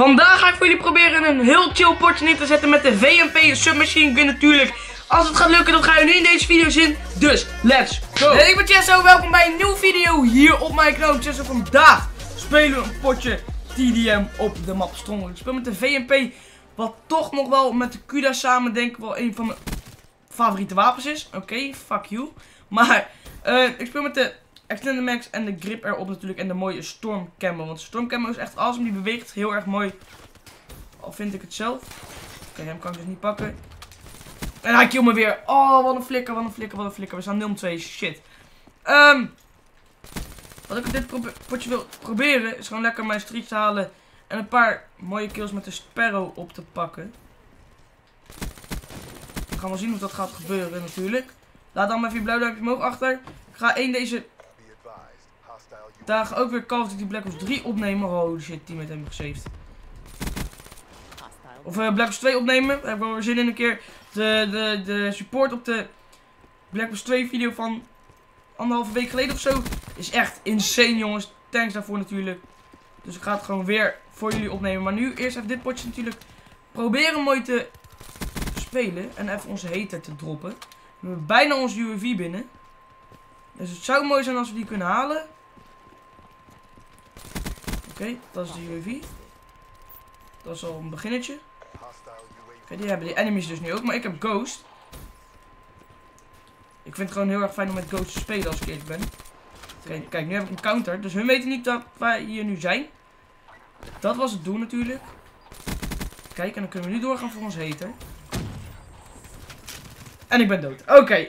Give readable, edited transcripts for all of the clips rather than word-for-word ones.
Vandaag ga ik voor jullie proberen een heel chill potje neer te zetten met de VMP Submachine Gun natuurlijk. Als het gaat lukken, dan ga je nu in deze video zien. Dus, let's go! Hey, ik ben Chesso, welkom bij een nieuwe video hier op mijn kanaal. Chesso, vandaag spelen we een potje TDM op de map Stronghold. Ik speel met de VMP, wat toch nog wel met de Kuda samen denk ik wel een van mijn favoriete wapens is. Oké, fuck you. Maar, ik speel met de Extended Max en de grip erop natuurlijk en de mooie Storm Camo. Want de Storm Camo is echt awesome, die beweegt heel erg mooi. Al vind ik het zelf. Oké, hem kan ik dus niet pakken. En hij kill me weer. Oh, wat een flikker, wat een flikker, wat een flikker. We staan 0-2, shit. Wat ik op dit potje wil proberen is gewoon lekker mijn streaks te halen. En een paar mooie kills met de Sparrow op te pakken. We gaan wel zien hoe dat gaat gebeuren natuurlijk. Laat dan maar even je blauw duimpje omhoog achter. Ik ga deze dagen ook weer Call of Duty Black Ops 3 opnemen. Holy shit, teammate heeft me gesaved. Of Black Ops 2 opnemen. Daar heb ik wel weer zin in een keer. De support op de Black Ops 2 video van 1,5 week geleden of zo is echt insane, jongens. Thanks daarvoor natuurlijk. Dus ik ga het gewoon weer voor jullie opnemen. Maar nu eerst even dit potje natuurlijk proberen mooi te spelen. En even onze hater te droppen. We hebben bijna onze UAV binnen. Dus het zou mooi zijn als we die kunnen halen. Oké, dat is de UAV. Dat is al een beginnetje. Oké, die hebben die enemies dus nu ook. Maar ik heb Ghost. Ik vind het gewoon heel erg fijn om met Ghost te spelen als ik eerlijk ben. Oké, kijk, nu heb ik een counter. Dus hun weten niet dat wij hier nu zijn. Dat was het doel natuurlijk. Kijk, en dan kunnen we nu doorgaan voor ons hater. En ik ben dood. Oké,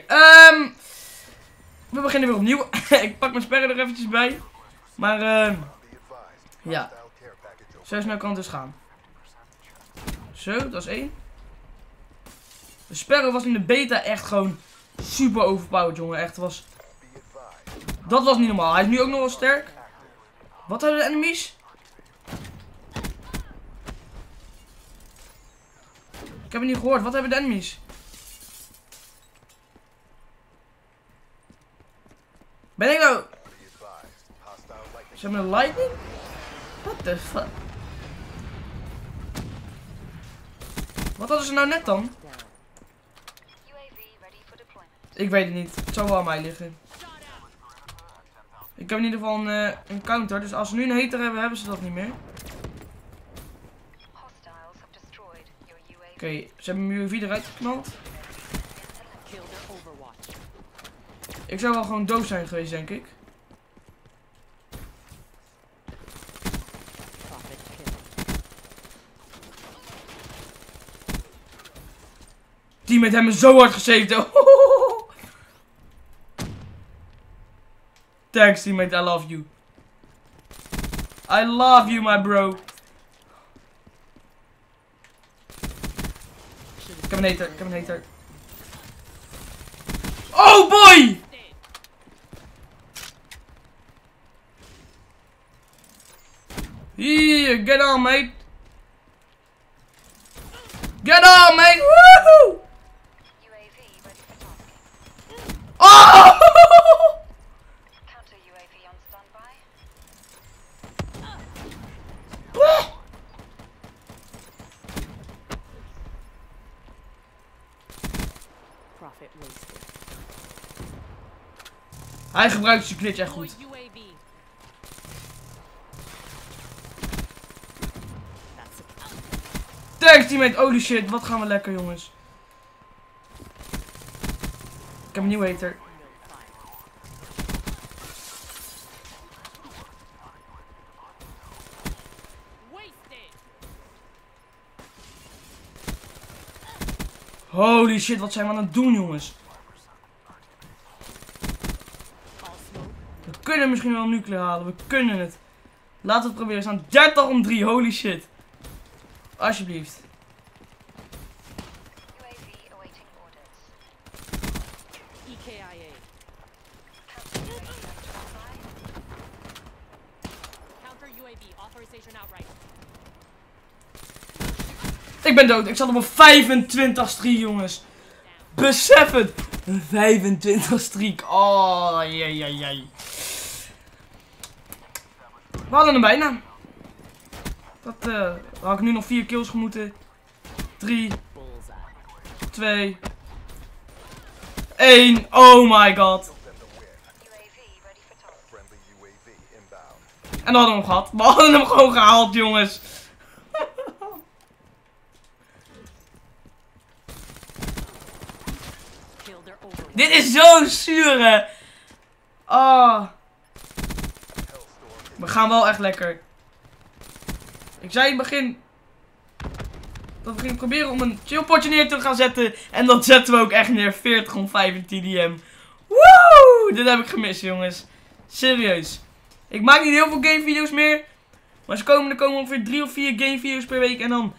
we beginnen weer opnieuw. Ik pak mijn sperren er eventjes bij. Maar, ja. Zo snel kan het dus gaan. Zo, dat is 1. De Sparrow was in de beta echt gewoon super overpowered, jongen. Echt, dat was niet normaal. Hij is nu ook nog wel sterk. Wat hebben de enemies? Ik heb het niet gehoord. Wat hebben de enemies? Ben ik nou... Ze hebben een lightning? What the fuck? Wat hadden ze nou net dan? Ik weet het niet. Het zou wel aan mij liggen. Ik heb in ieder geval een counter. Dus als ze nu een hater hebben, hebben ze dat niet meer. Oké, ze hebben mijn UAV eruit geknald. Ik zou wel gewoon dood zijn geweest, denk ik. Teammate hebben me zo hard gesaved. Thanks teammate, I love you. I love you my bro. Ik heb een hater, ik heb een hater. Oh boy! Hier, get on mate. Get on mate, woohoo! Oh! Hij gebruikt zijn glitch echt goed. Thanks teammate, holy shit, wat gaan we lekker jongens. Ik heb een nieuwe hater. Holy shit, wat zijn we aan het doen jongens. We kunnen misschien wel een nuclear halen, we kunnen het. Laten we het proberen, we staan 30-3, holy shit. Alsjeblieft. Ik ben dood, ik zat op een 25 streak jongens. Besef het. Een 25 streak. Oh, jee. We hadden hem bijna. Dat had ik nu nog 4 kills gemoeten. 3, 2, 1. Oh my god. En dan hadden we hem gehad. We hadden hem gewoon gehaald, jongens. Dit is zo zuur, hè. Oh. We gaan wel echt lekker. Ik zei in het begin dat we gingen proberen om een chillpotje neer te gaan zetten. En dat zetten we ook echt neer. 40 om 5 in TDM. Woe! Dit heb ik gemist, jongens. Serieus. Ik maak niet heel veel gamevideo's meer. Maar er komen ongeveer 3 of 4 gamevideo's per week. En dan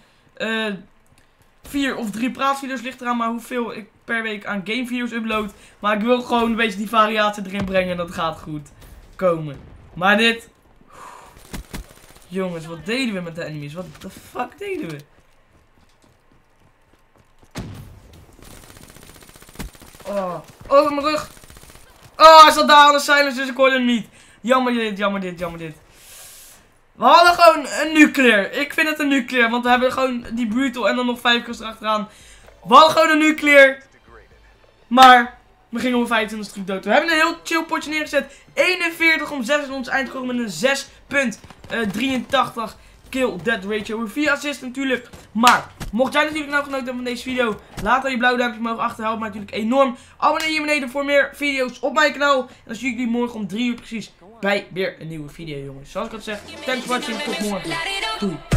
4 of 3 praatvideo's, ligt eraan maar hoeveel ik per week aan gamevideo's upload. Maar ik wil gewoon een beetje die variatie erin brengen. En dat gaat goed komen. Maar dit... Jongens, wat deden we met de enemies? Wat de fuck deden we? Oh, oh, mijn rug. Oh, hij zat daar aan de silence, dus ik hoorde hem niet. Jammer dit, jammer dit, jammer dit. We hadden gewoon een nuclear. Ik vind het een nuclear, want we hebben gewoon die brutal en dan nog 5 kills erachteraan. We hadden gewoon een nuclear. Maar we gingen om 25 stuk dood. We hebben een heel chill potje neergezet. 41 om 6 en ons eind gekomen met een 6.83 kill death ratio. Over 4 assists natuurlijk. Maar mocht jij natuurlijk nou genoten hebben van deze video, laat dan je blauwe duimpje omhoog achter. Helpt mij natuurlijk enorm. Abonneer je hier beneden voor meer video's op mijn kanaal. En dan zie ik jullie morgen om 3 uur precies bij weer een nieuwe video, jongens. Zoals ik al zeg, thanks for watching. Tot morgen. Doei.